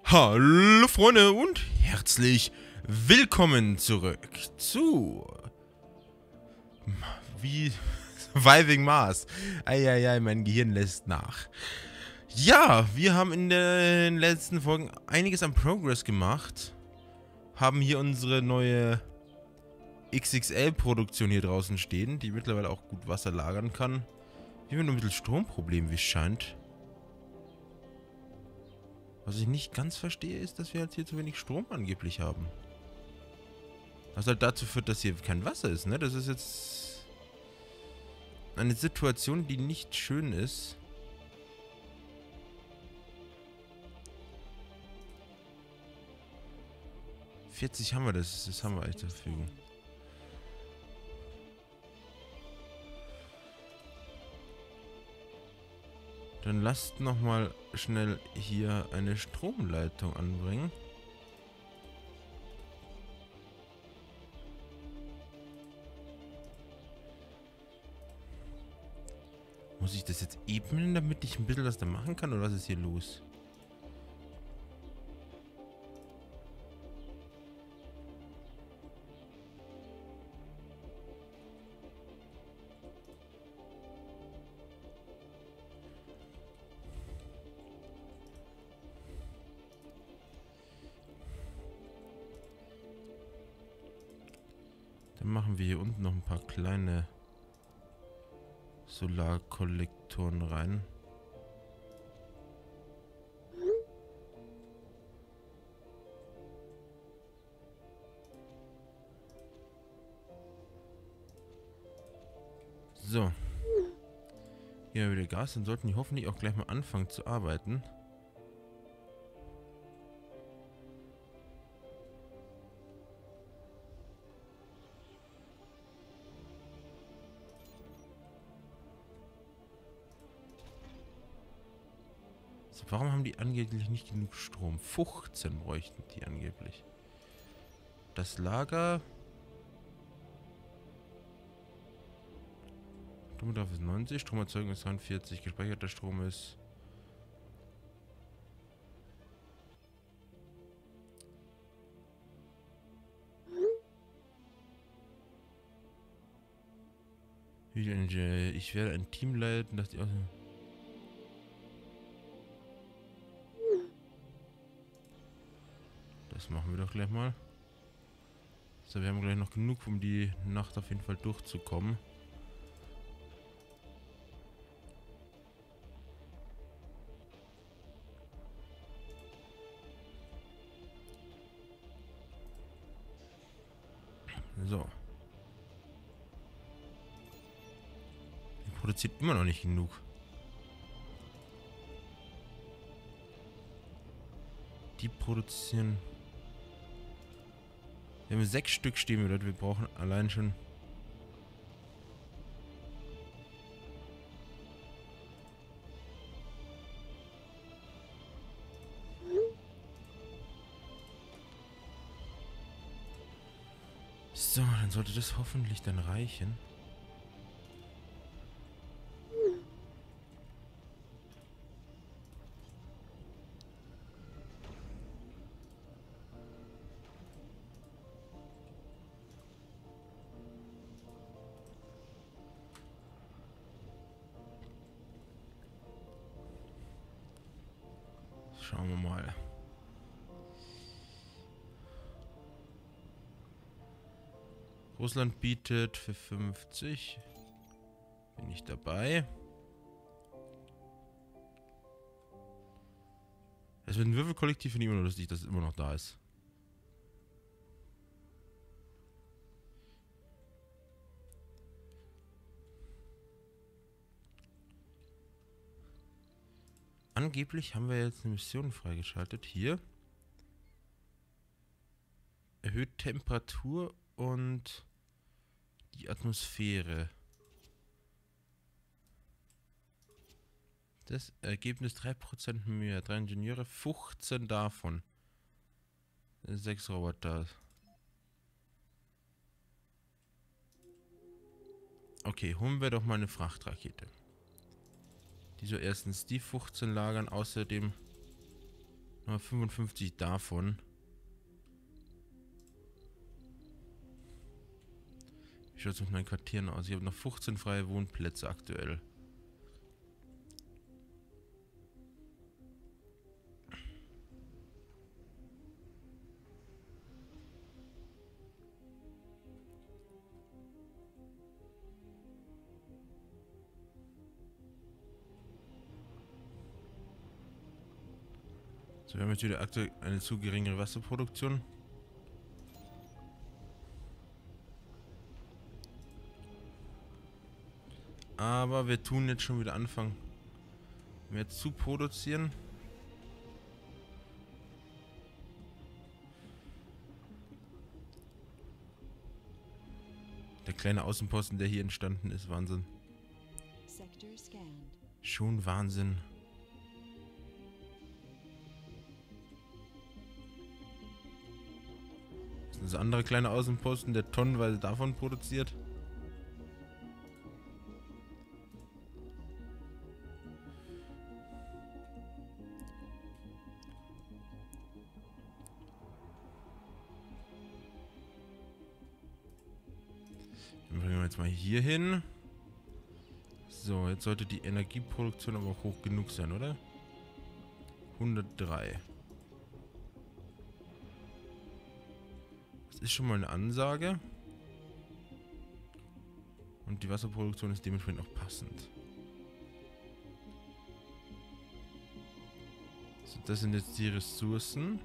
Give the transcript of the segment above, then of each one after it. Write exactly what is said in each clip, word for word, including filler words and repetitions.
Hallo Freunde und herzlich willkommen zurück zu wie Surviving Mars. Eieiei, mein Gehirn lässt nach. Ja, wir haben in den letzten Folgen einiges an Progress gemacht. Haben hier unsere neue X X L-Produktion hier draußen stehen, die mittlerweile auch gut Wasser lagern kann. Wir haben nur ein bisschen Stromproblem, wie es scheint. Was ich nicht ganz verstehe, ist, dass wir halt hier zu wenig Strom angeblich haben. Was halt dazu führt, dass hier kein Wasser ist, ne? Das ist jetzt eine Situation, die nicht schön ist. vierzig haben wir das, das haben wir echt zur Verfügung. Dann lasst nochmal schnell hier eine Stromleitung anbringen. Muss ich das jetzt ebnen, damit ich ein bisschen was da machen kann? Oder was ist hier los? Dann machen wir hier unten noch ein paar kleine Solarkollektoren rein. So. Hier haben wir wieder Gas, dann sollten die hoffentlich auch gleich mal anfangen zu arbeiten. So, warum haben die angeblich nicht genug Strom? fünfzehn bräuchten die angeblich. Das Lager... Strombedarf ist neunzig, Stromerzeugung ist zweiundvierzig, gespeicherter Strom ist... Ich werde ein Team leiten, das die... Das machen wir doch gleich mal. So, wir haben gleich noch genug, um die Nacht auf jeden Fall durchzukommen. So. Die produziert immer noch nicht genug. Die produzieren... Wir haben sechs Stück stehen wir dort. Wir brauchen allein schon... So, dann sollte das hoffentlich dann reichen. Schauen wir mal. Russland bietet für fünfzig. Bin ich dabei. Es wird ein Würfelkollektiv und immer nur lustig, dass es immer noch da ist. Angeblich haben wir jetzt eine Mission freigeschaltet. Hier. Erhöht Temperatur und die Atmosphäre. Das Ergebnis drei Prozent mehr. drei Ingenieure, fünfzehn davon. sechs Roboter. Okay, holen wir doch mal eine Frachtrakete. Die soll erstens die fünfzehn lagern, außerdem fünfundfünfzig davon. Wie schaut es mit meinen Quartieren aus? Ich habe noch fünfzehn freie Wohnplätze aktuell. So, wir haben jetzt wieder aktuell eine zu geringere Wasserproduktion. Aber wir tun jetzt schon wieder anfangen, mehr zu produzieren. Der kleine Außenposten, der hier entstanden ist, Wahnsinn. Schon Wahnsinn. Das ist ein anderer kleiner Außenposten, der tonnenweise davon produziert. Dann bringen wir jetzt mal hier hin. So, jetzt sollte die Energieproduktion aber auch hoch genug sein, oder? hundertdrei. Das ist schon mal eine Ansage. Und die Wasserproduktion ist dementsprechend auch passend. So, das sind jetzt die Ressourcen.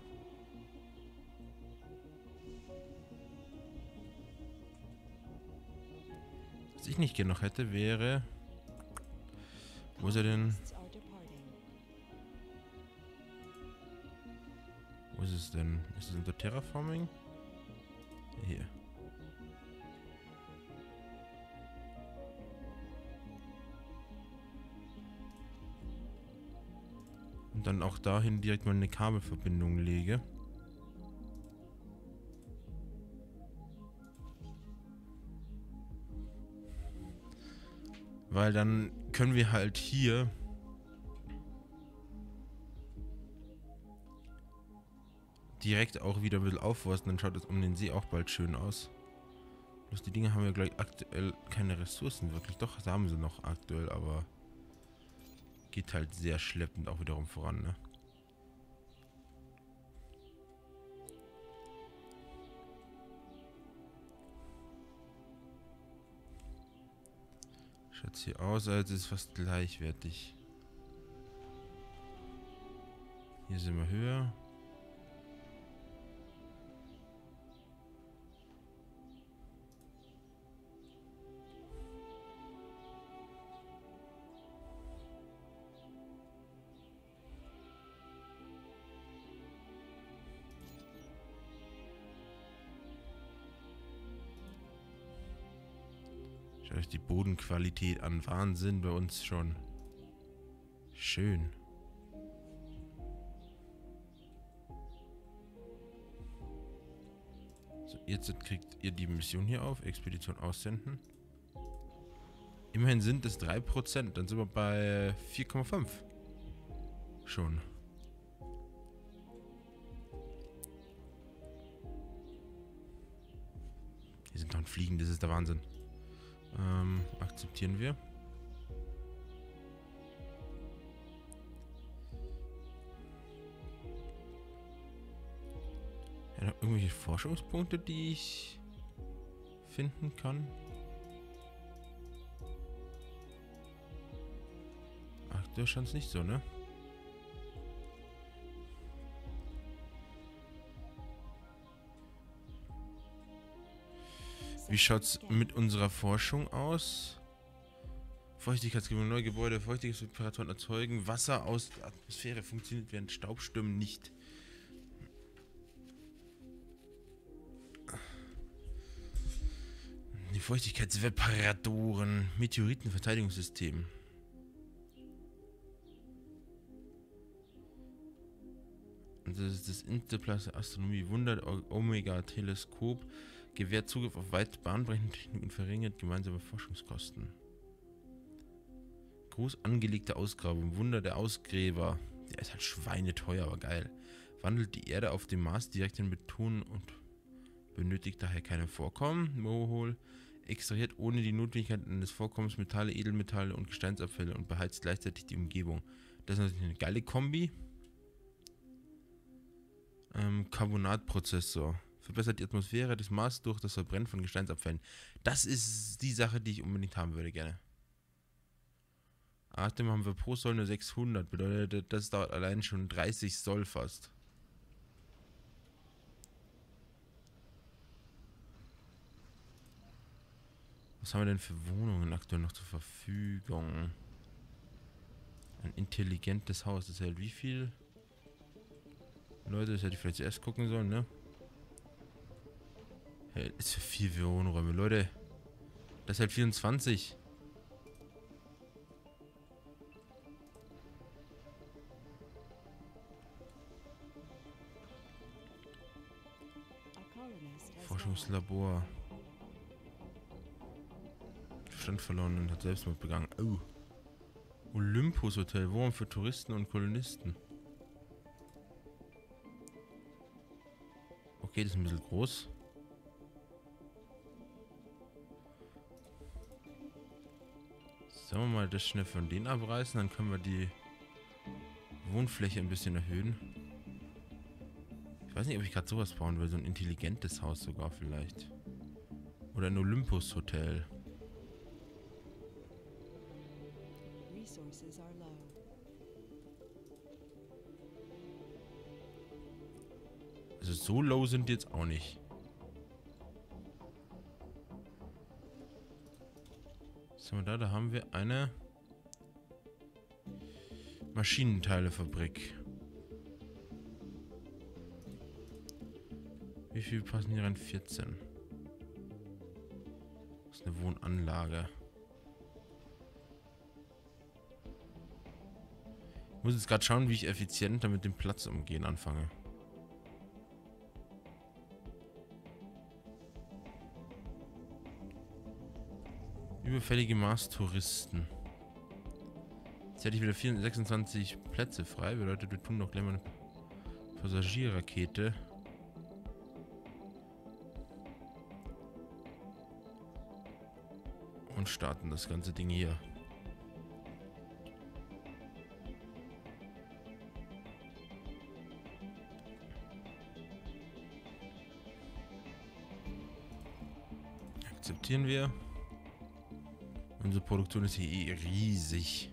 Was ich nicht gerne noch hätte, wäre... Wo ist er denn? Wo ist es denn? Ist es unter Terraforming? Hier. Und dann auch dahin direkt mal eine Kabelverbindung lege. Weil dann können wir halt hier direkt auch wieder ein bisschen aufforsten, dann schaut es um den See auch bald schön aus. Bloß die Dinge haben ja gleich aktuell keine Ressourcen wirklich. Doch, da haben sie noch aktuell, aber geht halt sehr schleppend auch wiederum voran, ne? Schaut hier aus, als ist fast gleichwertig. Hier sind wir höher. Schaut euch die Bodenqualität an. Wahnsinn bei uns schon. Schön. So, jetzt kriegt ihr die Mission hier auf. Expedition aussenden. Immerhin sind es drei Prozent. Dann sind wir bei vier Komma fünf. Schon. Hier sind noch ein Fliegen. Das ist der Wahnsinn. Ähm, akzeptieren wir. Ja, noch irgendwelche Forschungspunkte, die ich finden kann? Aktuell scheint es nicht so, ne? Wie schaut's mit unserer Forschung aus? Feuchtigkeitsgewinnung, neue Gebäude, Feuchtigkeitstemperaturen erzeugen, Wasser aus der Atmosphäre funktioniert während Staubstürmen nicht. Die Feuchtigkeitsseparatoren, Meteoritenverteidigungssystem. Und das ist das Interplanet Astronomie Wunder Omega Teleskop. Gewährt Zugriff auf weit bahnbrechende Techniken und verringert gemeinsame Forschungskosten. Groß angelegte Ausgrabung. Wunder der Ausgräber. Der ist halt schweineteuer, aber geil. Wandelt die Erde auf dem Mars direkt in Beton und benötigt daher keine Vorkommen. Mohol extrahiert ohne die Notwendigkeit eines Vorkommens Metalle, Edelmetalle und Gesteinsabfälle und beheizt gleichzeitig die Umgebung. Das ist natürlich eine geile Kombi. Ähm, Carbonatprozessor. Verbessert die Atmosphäre des Mars durch das Verbrennen von Gesteinsabfällen. Das ist die Sache, die ich unbedingt haben würde, gerne. Atem haben wir pro Soll nur sechshundert. Bedeutet, das dauert allein schon dreißig Soll fast. Was haben wir denn für Wohnungen aktuell noch zur Verfügung? Ein intelligentes Haus. Das hält wie viel? Leute, das hätte ich vielleicht zuerst gucken sollen, ne? Hält ist für viel Wohnräume. Leute, das hält vierundzwanzig. Forschungslabor. Verstand verloren und hat Selbstmord begangen. Oh. Olympus Hotel. Wohnung für Touristen und Kolonisten. Okay, das ist ein bisschen groß. Sagen wir mal das schnell von denen abreißen, dann können wir die Wohnfläche ein bisschen erhöhen. Ich weiß nicht, ob ich gerade sowas bauen will. So ein intelligentes Haus sogar vielleicht. Oder ein Olympus Hotel. Also so low sind die jetzt auch nicht. Was haben wir da? Da haben wir eine Maschinenteilefabrik. Wie viel passen hier rein? vierzehn. Das ist eine Wohnanlage. Ich muss jetzt gerade schauen, wie ich effizienter mit dem Platz umgehen anfange. Überfällige Mars-Touristen. Jetzt hätte ich wieder sechsundzwanzig Plätze frei. Bedeutet, wir tun doch gleich mal eine Passagierrakete. Und starten das ganze Ding hier. Akzeptieren wir. Unsere Produktion ist hier eh riesig.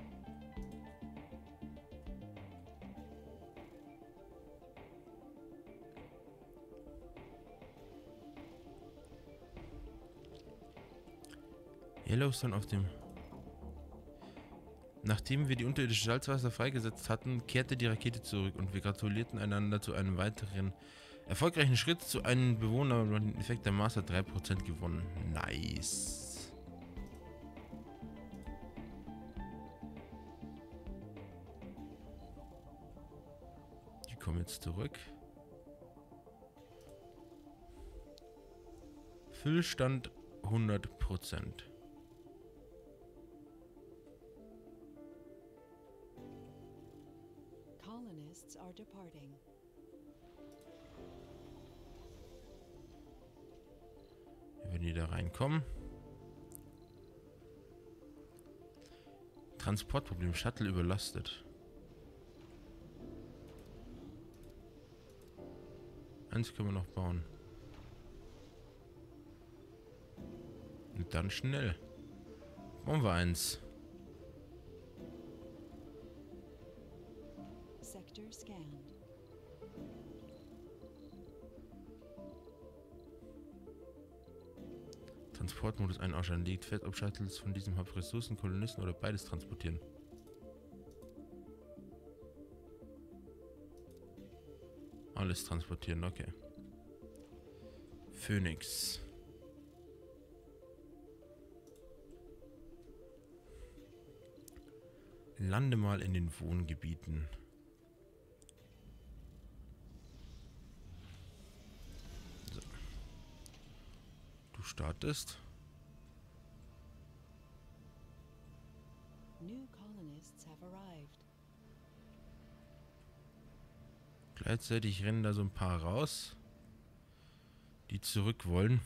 Yellowstone auf dem... Nachdem wir die unterirdische Salzwasser freigesetzt hatten, kehrte die Rakete zurück und wir gratulierten einander zu einem weiteren erfolgreichen Schritt zu einem Bewohner. Den Effekt der Mars hat drei Prozent gewonnen. Nice. Die kommen jetzt zurück. Füllstand hundert Prozent. Colonists are departing. Wenn die da reinkommen. Transportproblem. Shuttle überlastet. Eins können wir noch bauen. Und dann schnell. Bauen wir eins. Sector scanned. Transportmodus einschalten. Liegt fest, ob Shuttles von diesem Hub Ressourcen, Kolonisten oder beides transportieren. Alles transportieren, okay. Phoenix. Lande mal in den Wohngebieten. So. Du startest. New colonists have arrived. Gleichzeitig rennen da so ein paar raus, die zurück wollen.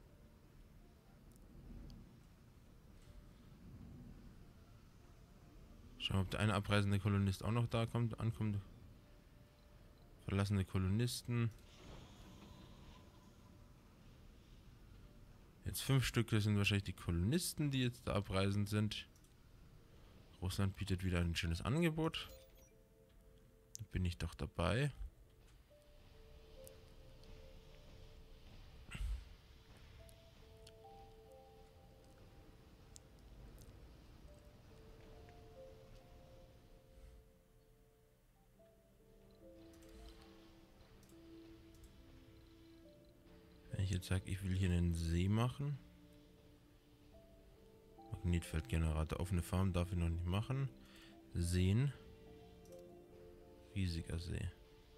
Schauen, ob der eine abreisende Kolonist auch noch da kommt, ankommt. Verlassene Kolonisten. Jetzt fünf Stück, das sind wahrscheinlich die Kolonisten, die jetzt da abreisend sind. Russland bietet wieder ein schönes Angebot. Da bin ich doch dabei. Wenn ich jetzt sage, ich will hier einen See machen. Magnetfeldgenerator. Offene Farm darf ich noch nicht machen. Seen. Riesiger See.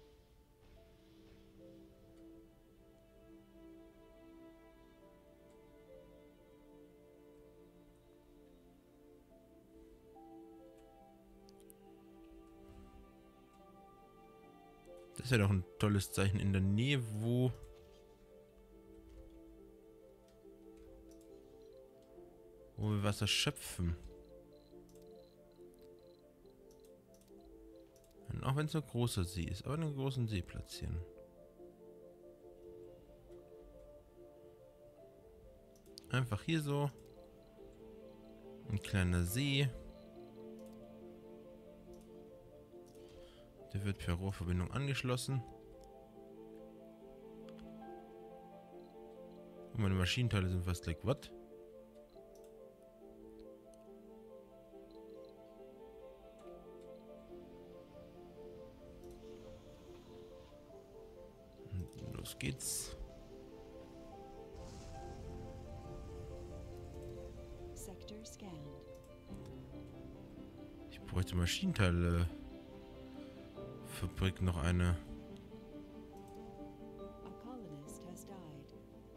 Das wäre doch ein tolles Zeichen in der Nähe, wo wo wir Wasser schöpfen. Und auch wenn es ein großer See ist, aber einen großen See platzieren. Einfach hier so. Ein kleiner See. Der wird per Rohrverbindung angeschlossen. Und meine Maschinenteile sind fast like what? Und los geht's. Sector scanned. Ich bräuchte Maschinenteile. Fabrik noch eine. A colonist has died.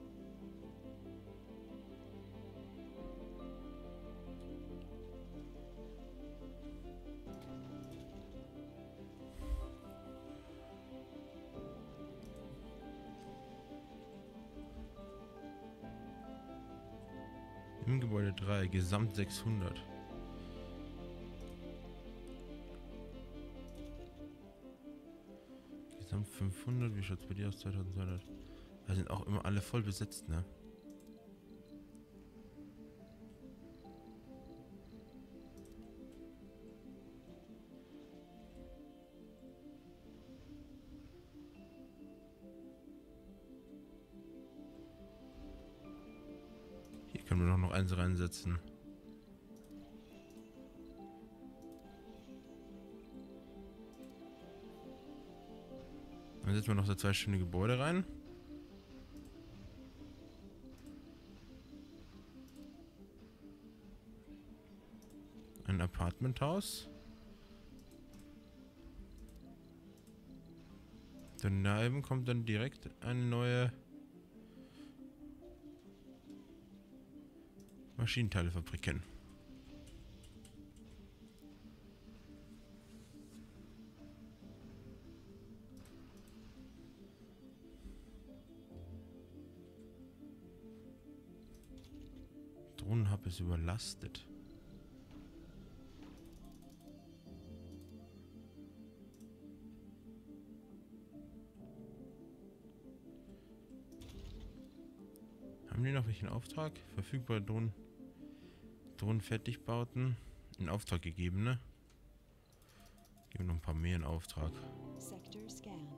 Im Gebäude drei, Gesamt sechshundert. Gesamt fünfhundert, wie schaut es bei dir aus? zweitausendzweihundert. Da sind auch immer alle voll besetzt, ne? Hier können wir doch noch eins reinsetzen. Dann setzen wir noch so zwei schöne Gebäude rein. Ein Apartmenthaus. Daneben kommt dann direkt eine neue Maschinenteilefabrik hin. Drohnenhub ist überlastet. Haben die noch welchen Auftrag? Verfügbare Drohnen. Drohnenfertigbauten in Auftrag gegeben, ne? Geben noch ein paar mehr in Auftrag. Sector scanned.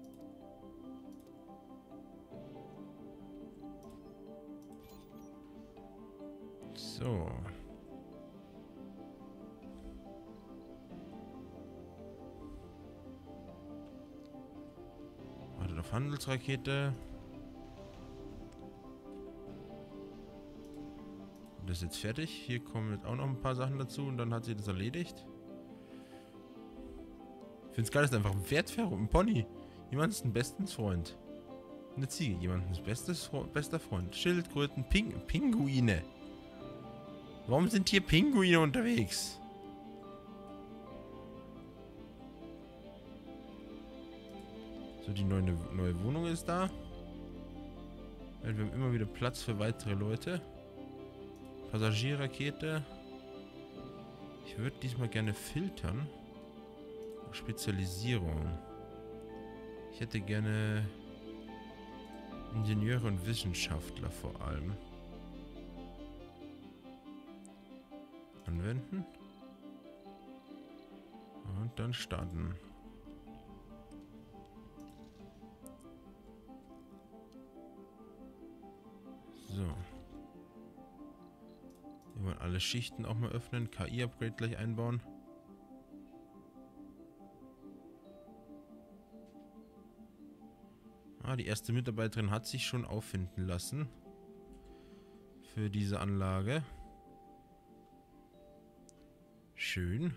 So. Wartet auf Handelsrakete. Das ist jetzt fertig. Hier kommen jetzt auch noch ein paar Sachen dazu und dann hat sie das erledigt. Ich finde es geil, das ist einfach ein Pferdfähre, ein Pony. Jemand ist ein Bestensfreund. Eine Ziege, jemandens bestes, bester Freund. Schildkröten, Ping Pinguine. Warum sind hier Pinguine unterwegs? So, die neue, neue Wohnung ist da. Wir haben immer wieder Platz für weitere Leute. Passagierrakete. Ich würde diesmal gerne filtern. Spezialisierung. Ich hätte gerne Ingenieure und Wissenschaftler vor allem. Anwenden. Und dann starten. So. Wir wollen alle Schichten auch mal öffnen. K I-Upgrade gleich einbauen. Ah, die erste Mitarbeiterin hat sich schon auffinden lassen. Für diese Anlage. Schön.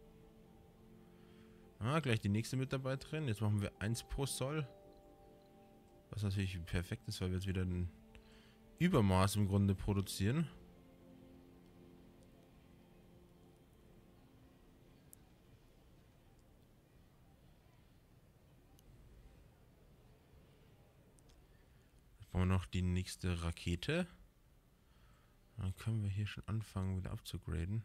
Ah, gleich die nächste Mitarbeiterin. Jetzt machen wir eins pro Soll. Was natürlich perfekt ist, weil wir jetzt wieder ein Übermaß im Grunde produzieren. Jetzt brauchen wir noch die nächste Rakete. Dann können wir hier schon anfangen, wieder abzugraden.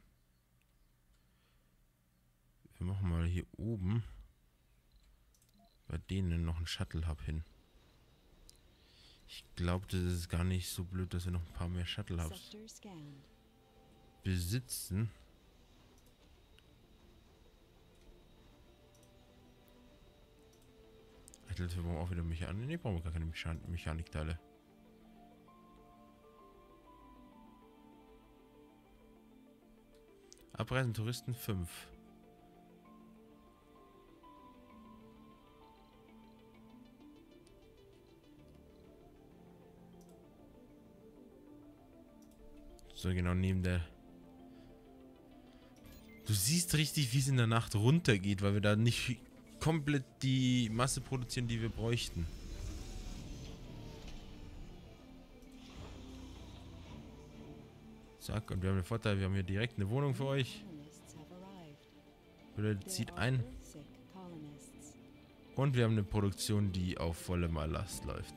Wir machen mal hier oben bei denen noch einen Shuttle-Hub hin. Ich glaube, das ist gar nicht so blöd, dass wir noch ein paar mehr Shuttle-Hubs besitzen. Ich glaube, wir brauchen auch wieder Mechanik. Ne, brauchen wir gar keine Mechan Mechanikteile. Abreisen Touristen fünf. So, genau neben der... Du siehst richtig, wie es in der Nacht runtergeht, weil wir da nicht komplett die Masse produzieren, die wir bräuchten. Zack, und wir haben den Vorteil, wir haben hier direkt eine Wohnung für euch. Oder zieht ein. Und wir haben eine Produktion, die auf vollem Erlass läuft.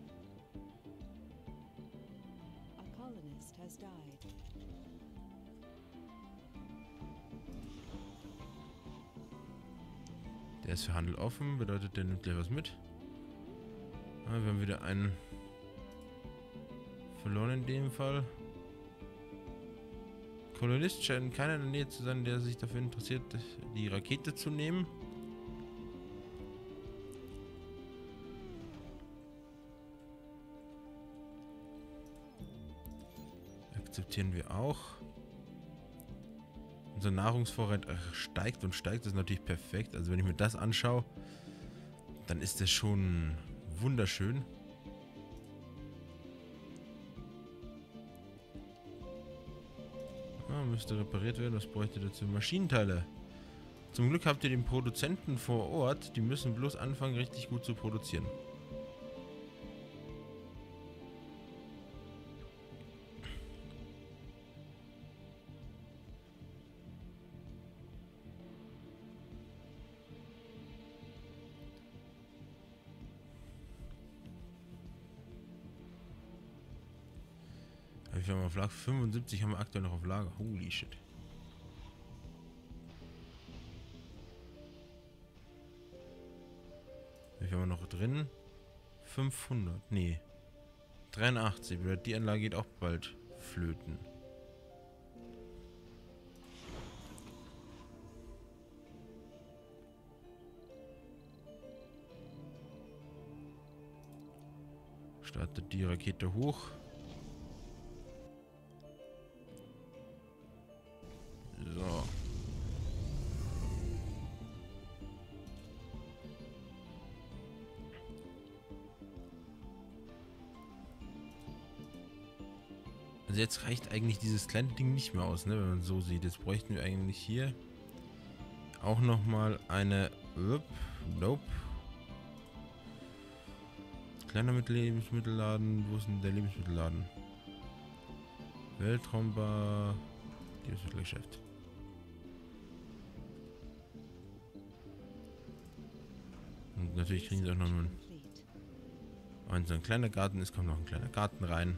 Der ist für Handel offen, bedeutet, der nimmt gleich was mit. Ah, wir haben wieder einen verloren in dem Fall. Kolonist scheint keiner in der Nähe zu sein, der sich dafür interessiert, die Rakete zu nehmen. Akzeptieren wir auch. Unser Nahrungsvorrat steigt und steigt. Das ist natürlich perfekt. Also wenn ich mir das anschaue, dann ist das schon wunderschön. Ah, müsste repariert werden. Was bräuchte dazu? Maschinenteile. Zum Glück habt ihr den Produzenten vor Ort. Die müssen bloß anfangen, richtig gut zu produzieren. Wir haben auf Lager fünfundsiebzig, haben wir aktuell noch auf Lager. Holy shit. Wie viel haben wir noch drin? fünfhundert. Nee. dreiundachtzig. Die Anlage geht auch bald flöten. Startet die Rakete hoch. So. Also jetzt reicht eigentlich dieses kleine Ding nicht mehr aus, ne, wenn man so sieht. Jetzt bräuchten wir eigentlich hier auch nochmal eine... Nope. Kleiner mit Lebensmittelladen. Wo ist denn der Lebensmittelladen? Weltraumbar... Lebensmittelgeschäft. natürlich kriegen sie auch noch einen. Complete. Wenn so ein kleiner Garten ist, kommt noch ein kleiner Garten rein.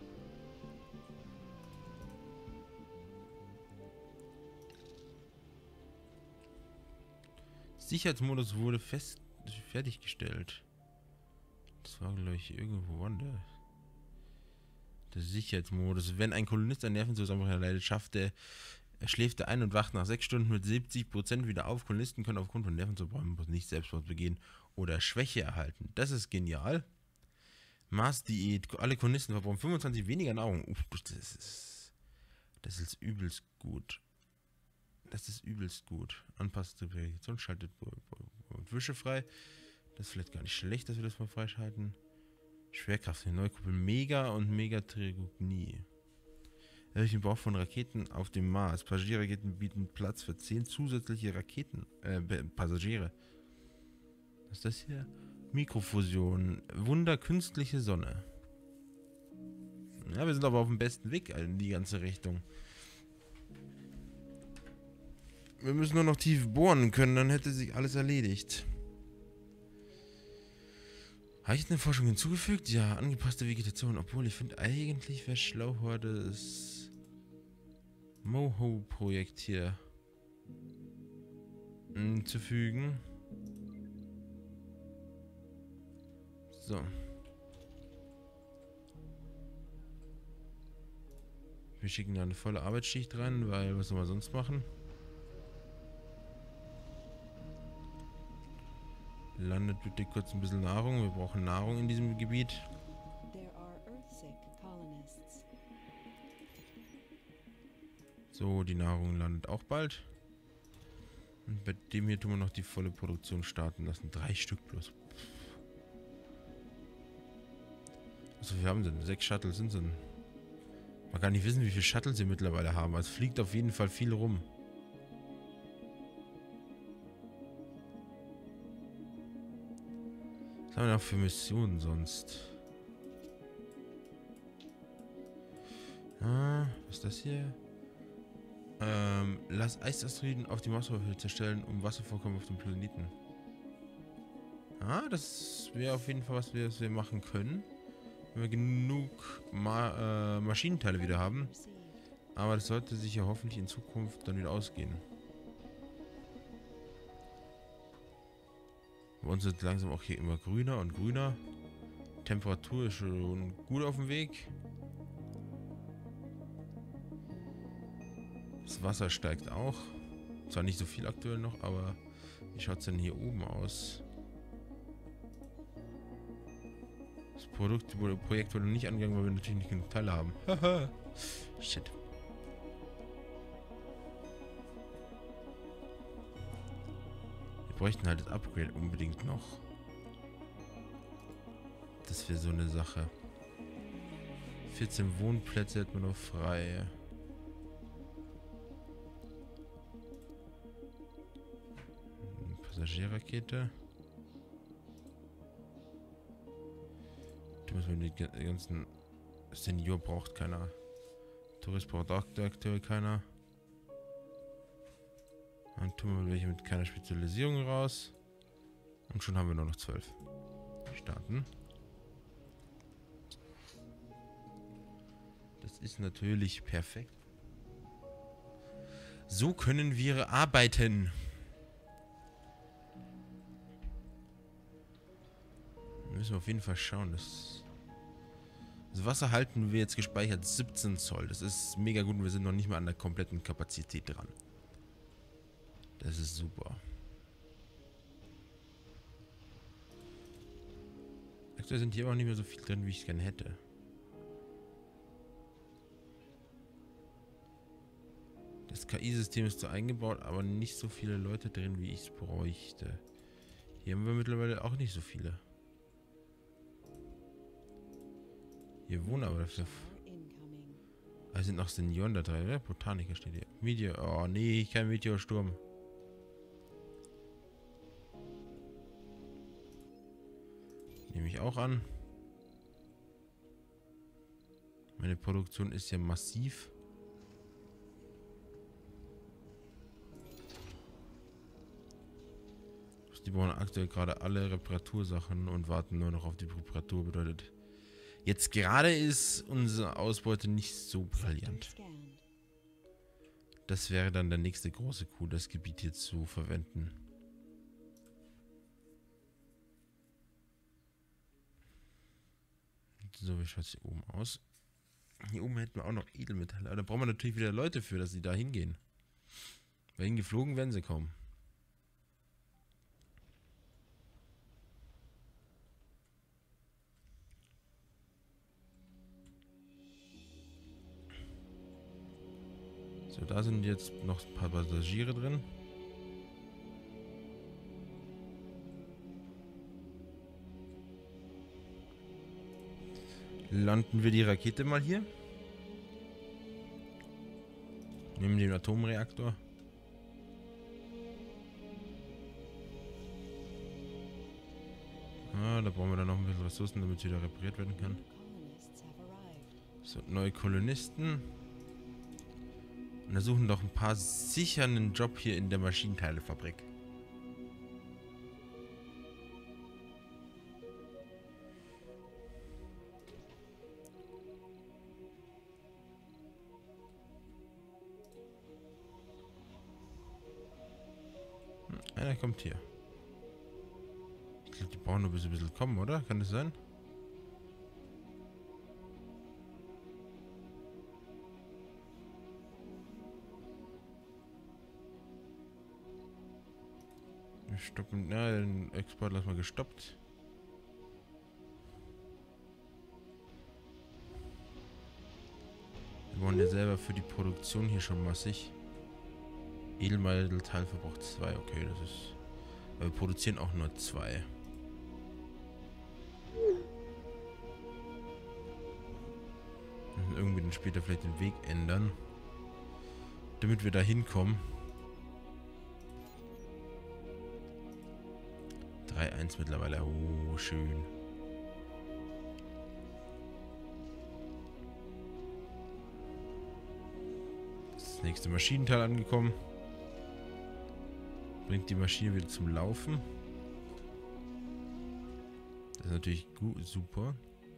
Sicherheitsmodus wurde fest fertiggestellt. Das war, glaube ich, irgendwo wandert. Der Sicherheitsmodus. Wenn ein Kolonist einen Nervenzusammenbruch erleidet, schafft er, er schläft er ein und wacht nach sechs Stunden mit siebzig Prozent wieder auf. Kolonisten können aufgrund von Nervenzusammenbruch nicht Selbstmord begehen oder Schwäche erhalten. Das ist genial. Maßdiät. Alle Kolonisten verbrauchen fünfundzwanzig weniger Nahrung. Uff, das ist, das ist übelst gut. Das ist übelst gut. Anpassende Vegetation schaltet und Wische frei. Das ist vielleicht gar nicht schlecht, dass wir das mal freischalten. Schwerkraft, eine neue Kuppel Mega und Megatrigognie. Durch den Bau von Raketen auf dem Mars. Passagierraketen bieten Platz für zehn zusätzliche Raketen. Äh, Passagiere. Was ist das hier? Mikrofusion. Wunder künstliche Sonne. Ja, wir sind aber auf dem besten Weg in die ganze Richtung. Wir müssen nur noch tief bohren können, dann hätte sich alles erledigt. Habe ich jetzt eine Forschung hinzugefügt? Ja, angepasste Vegetation. Obwohl, ich finde eigentlich wäre schlau, heute das Moho-Projekt hier mh, zu fügen. So. Wir schicken da eine volle Arbeitsschicht rein, weil was soll man sonst machen? Landet bitte kurz ein bisschen Nahrung. Wir brauchen Nahrung in diesem Gebiet. There are Earthsick colonists. So, die Nahrung landet auch bald. Und bei dem hier tun wir noch die volle Produktion starten lassen. Drei Stück bloß. Also wir haben denn sechs Shuttles sind denn. Man kann nicht wissen, wie viele Shuttles sie mittlerweile haben. Also es fliegt auf jeden Fall viel rum. Was haben wir noch für Missionen sonst? Ah, was ist das hier? Ähm, lass Eisasteroiden auf die Marsoberfläche zerstellen, um Wasservorkommen auf dem Planeten. Ah, das wäre auf jeden Fall was wir, was wir machen können. Wenn wir genug Ma äh, Maschinenteile wieder haben. Aber das sollte sich ja hoffentlich in Zukunft dann wieder ausgehen. Bei uns wird langsam auch hier immer grüner und grüner. Temperatur ist schon gut auf dem Weg. Das Wasser steigt auch. Zwar nicht so viel aktuell noch, aber wie schaut es denn hier oben aus? Das Produkt, das Projekt wurde nicht angegangen, weil wir natürlich nicht genug Teile haben. Haha. Shit. Wir bräuchten halt das Upgrade unbedingt noch. Das wäre so eine Sache. vierzehn Wohnplätze hätten wir noch frei. Eine Passagierrakete. Da müssen wir die ganzen... Senior braucht keiner. Tourist braucht auch aktuell keiner. Dann tun wir welche mit keiner Spezialisierung raus. Und schon haben wir nur noch zwölf. Starten. Das ist natürlich perfekt. So können wir arbeiten. Da müssen wir auf jeden Fall schauen, dass... Das Wasser halten wir jetzt gespeichert siebzehn Zoll. Das ist mega gut und wir sind noch nicht mal an der kompletten Kapazität dran. Das ist super. Aktuell sind hier auch nicht mehr so viel drin, wie ich es gerne hätte. Das K I-System ist so eingebaut, aber nicht so viele Leute drin, wie ich es bräuchte. Hier haben wir mittlerweile auch nicht so viele. Hier wohnen aber dafür. Da sind noch Senioren da drin, oder? Botaniker steht hier. Meteor. Oh nee, kein Meteorsturm. Nehme ich auch an. Meine Produktion ist ja massiv. Die bauen aktuell gerade alle Reparatursachen und warten nur noch auf die Reparatur. Bedeutet, jetzt gerade ist unsere Ausbeute nicht so brillant. Scanned. Das wäre dann der nächste große Coup, das Gebiet hier zu verwenden. So, wie schaut es hier oben aus? Hier oben hätten wir auch noch Edelmetalle. Aber da brauchen wir natürlich wieder Leute für, dass sie da hingehen. Weil hingeflogen werden sie kaum. So, da sind jetzt noch ein paar Passagiere drin. Landen wir die Rakete mal hier. Nehmen den Atomreaktor. Ah, da brauchen wir dann noch ein bisschen Ressourcen, damit es wieder repariert werden kann. Colonists have arrived. So, neue Kolonisten. Und da suchen doch ein paar sicher einen Job hier in der Maschinenteilefabrik. Hm, einer kommt hier. Ich glaube, die brauchen nur bis ein bisschen kommen, oder? Kann das sein? Wir stoppen. Na, den Export lassen wir gestoppt. Wir wollen ja selber für die Produktion hier schon massig. Edelmetallverbrauch zwei, okay, das ist. Aber wir produzieren auch nur zwei. Wir müssen irgendwie dann später vielleicht den Weg ändern. Damit wir da hinkommen. drei eins mittlerweile. Oh, schön. Das nächste Maschinenteil angekommen. Bringt die Maschine wieder zum Laufen. Das ist natürlich gut, super.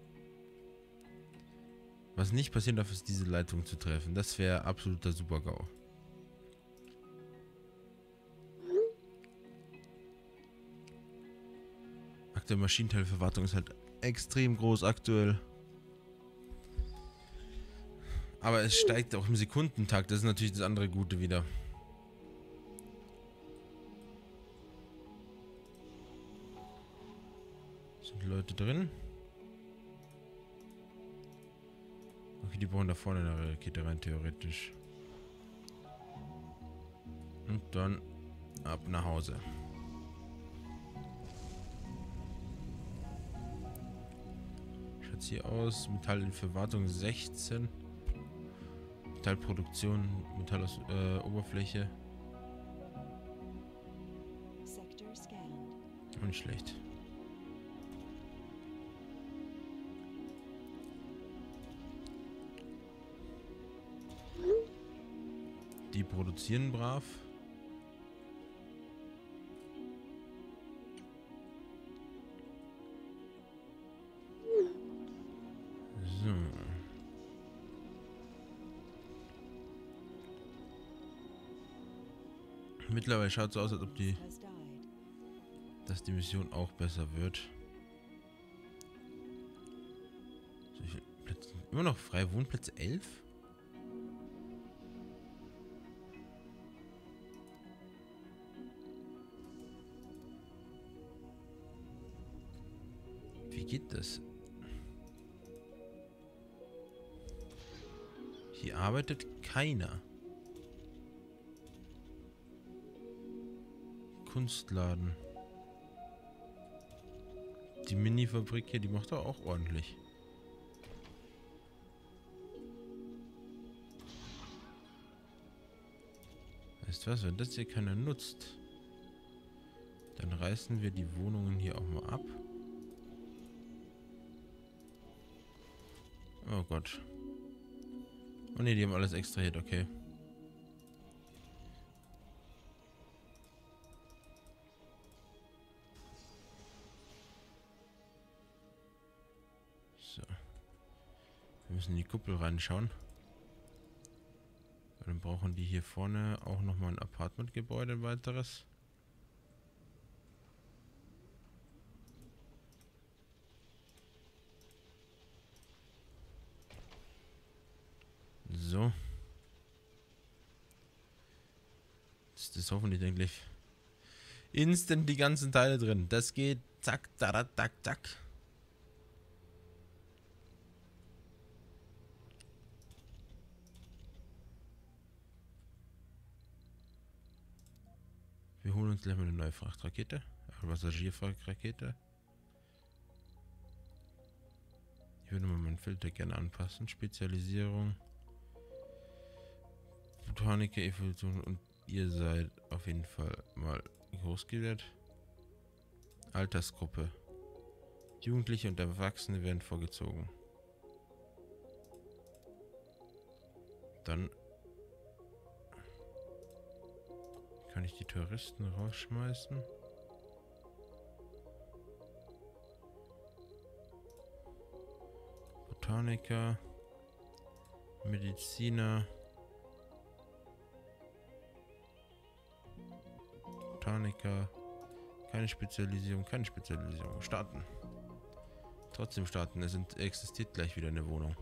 Was nicht passieren darf, ist diese Leitung zu treffen. Das wäre absoluter Super-GAU. Der Maschinenteilverwartung ist halt extrem groß aktuell. Aber es steigt auch im Sekundentakt. Das ist natürlich das andere Gute wieder. Sind Leute drin? Okay, die brauchen da vorne eine Rakete rein, theoretisch. Und dann ab nach Hause. Schaut's hier aus. Metall in Verwartung sechzehn. Metallproduktion, Metall aus äh, Oberfläche. Sector scanned. Auch nicht schlecht. Die produzieren brav. So. Mittlerweile schaut es so aus, als ob die, Has died. dass die Mission auch besser wird. So, wie viele Plätze? Immer noch frei. Wohnplätze elf? Wie geht das? Hier arbeitet keiner. Kunstladen. Die Mini-Fabrik hier, die macht doch auch ordentlich. Weißt du was, wenn das hier keiner nutzt, dann reißen wir die Wohnungen hier auch mal ab. Oh Gott. Oh ne, die haben alles extrahiert, okay. Wir müssen in die Kuppel reinschauen. Dann brauchen die hier vorne auch nochmal ein Apartmentgebäude, ein weiteres. So. Ist das hoffentlich eigentlich instant die ganzen Teile drin. Das geht zack, zack, zack, zack. Wir holen uns gleich mal eine neue Frachtrakete. Eine Passagierfrachtrakete. Ich würde mal meinen Filter gerne anpassen. Spezialisierung. Botaniker, Evolution und ihr seid auf jeden Fall mal groß gewählt. Altersgruppe. Jugendliche und Erwachsene werden vorgezogen. Dann kann ich die Touristen rausschmeißen. Botaniker, Mediziner, Botaniker, keine Spezialisierung, keine Spezialisierung. Starten. Trotzdem starten, es sind, existiert gleich wieder eine Wohnung.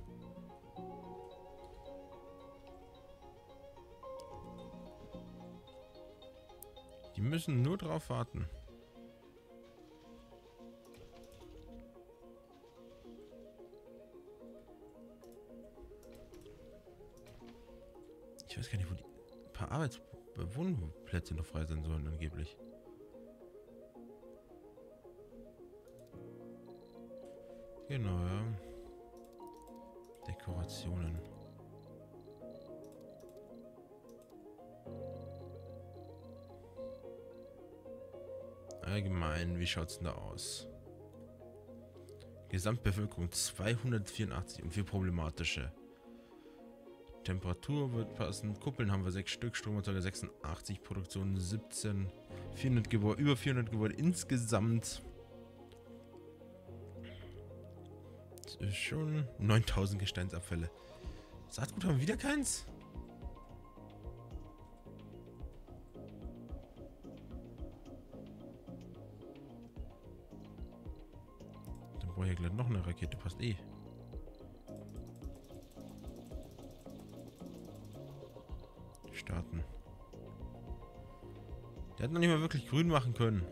Die müssen nur drauf warten. Ich weiß gar nicht, wo die ein paar Arbeitswohnplätze noch frei sein sollen angeblich. Genau, ja. Dekorationen. Allgemein, wie schaut's denn da aus? Gesamtbevölkerung zweihundertvierundachtzig und vier problematische. Temperatur wird passen. Kuppeln haben wir sechs Stück, Stromerzeuger sechsundachtzig, Produktion siebzehn, vierhundert Gebäude, über vierhundert Gebäude insgesamt. Das ist schon neuntausend Gesteinsabfälle. Saatgut haben wir wieder keins? Dann brauche ich ja gleich noch eine Rakete, passt eh. Starten. Der hat noch nicht mal wirklich grün machen können.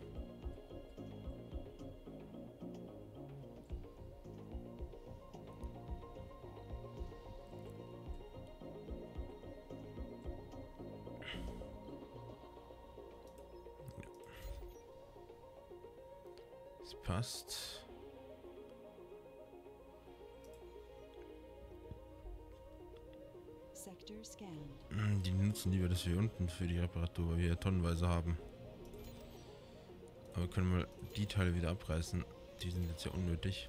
Es passt. Sector scanned. Die nutzen lieber das hier unten für die Reparatur, weil wir ja tonnenweise haben. Aber wir können mal die Teile wieder abreißen. Die sind jetzt ja unnötig.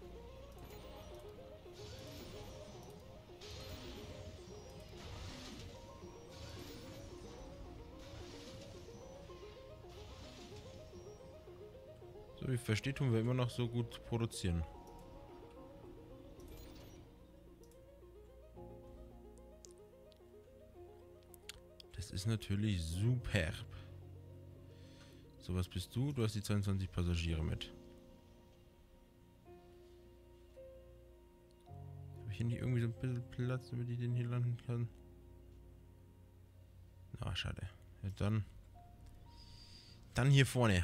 So wie ich verstehe, tun wir immer noch so gut produzieren. Das ist natürlich superb. So, was bist du? Du hast die zweiundzwanzig Passagiere mit. Habe ich hier nicht irgendwie so ein bisschen Platz, damit ich den hier landen kann? Na, schade. Ja, dann. Dann hier vorne.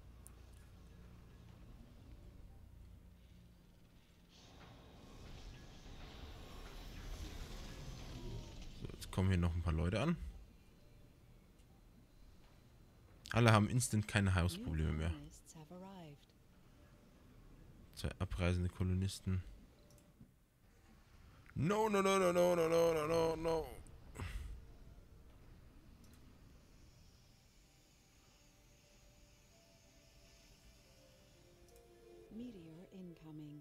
So, jetzt kommen hier noch ein paar Leute an. Alle haben instant keine Hausprobleme mehr. Zwei abreisende Kolonisten. No, no, no, no, no, no, no, no, no, no. Meteor incoming.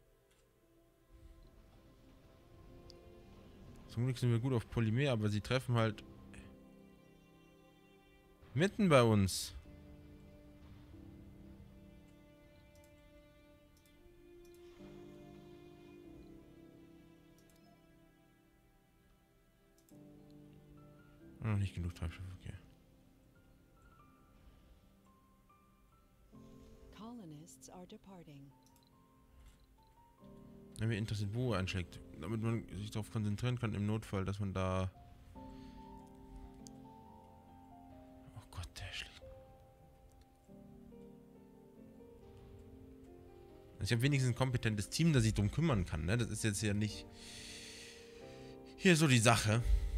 Zum Glück sind wir gut auf Polymer, aber sie treffen halt mitten bei uns. Noch nicht genug Treibstoff, okay. Colonists are departing. Ja, mir interessiert, wo er einschlägt. Damit man sich darauf konzentrieren kann im Notfall, dass man da... Oh Gott, der schlägt. Also ich habe wenigstens ein kompetentes Team, das sich darum kümmern kann, ne? Das ist jetzt ja nicht... Hier so die Sache.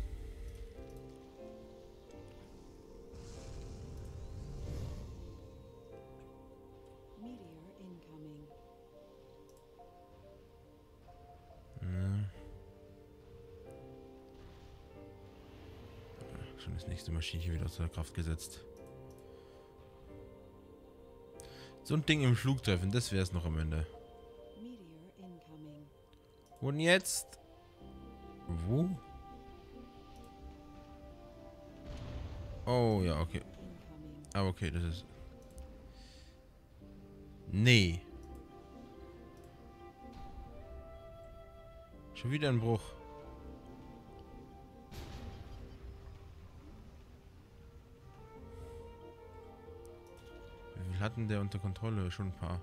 Meteor incoming. Ja. Schon das nächste Maschinchen wieder außer Kraft gesetzt. So ein Ding im Flug treffen, das wäre es noch am Ende. Meteor incoming. Und jetzt... Wo? Oh, ja, okay. Incoming. Aber okay, das ist... Nee. Schon wieder ein Bruch. Wie viel hatten der unter Kontrolle? Schon ein paar.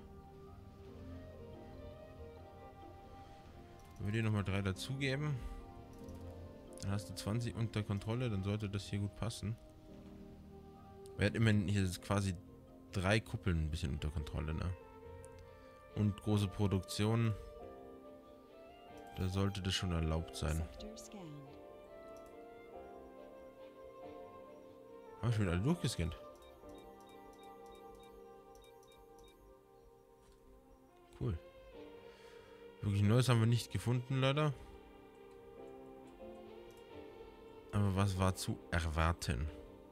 Wenn wir dir nochmal drei dazugeben, dann hast du zwanzig unter Kontrolle, dann sollte das hier gut passen. Wir hatten immerhin hier quasi drei Kuppeln ein bisschen unter Kontrolle, ne? Und große Produktion. Da sollte das schon erlaubt sein. Sector scanned. Haben wir schon wieder alle durchgescannt? Cool. Wirklich Neues haben wir nicht gefunden, leider. Aber was war zu erwarten?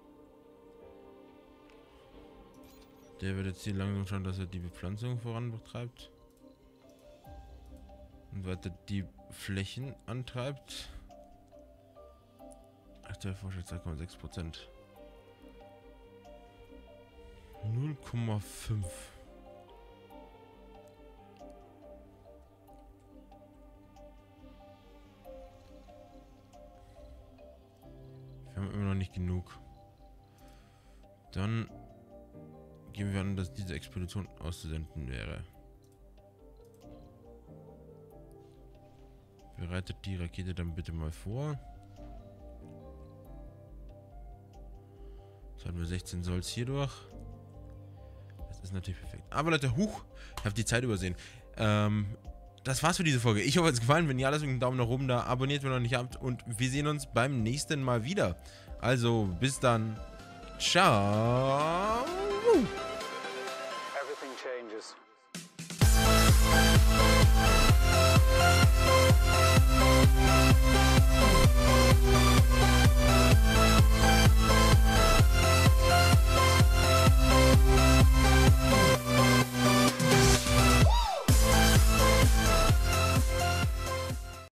Der wird jetzt hier langsam schauen, dass er die Bepflanzung vorantreibt. Und weiter die Flächen antreibt. Aktuell Forschung zwei Komma sechs Prozent. null Komma fünf. Wir haben immer noch nicht genug. Dann gehen wir an, dass diese Expedition auszusenden wäre. Bereitet die Rakete dann bitte mal vor. Jetzt haben wir sechzehn Solls hier durch. Das ist natürlich perfekt. Aber Leute, huch, ich habe die Zeit übersehen. Ähm, das war's für diese Folge. Ich hoffe, es hat gefallen. Wenn ja, lasst einen Daumen nach oben da. Abonniert, wenn ihr noch nicht habt. Und wir sehen uns beim nächsten Mal wieder. Also, bis dann. Ciao.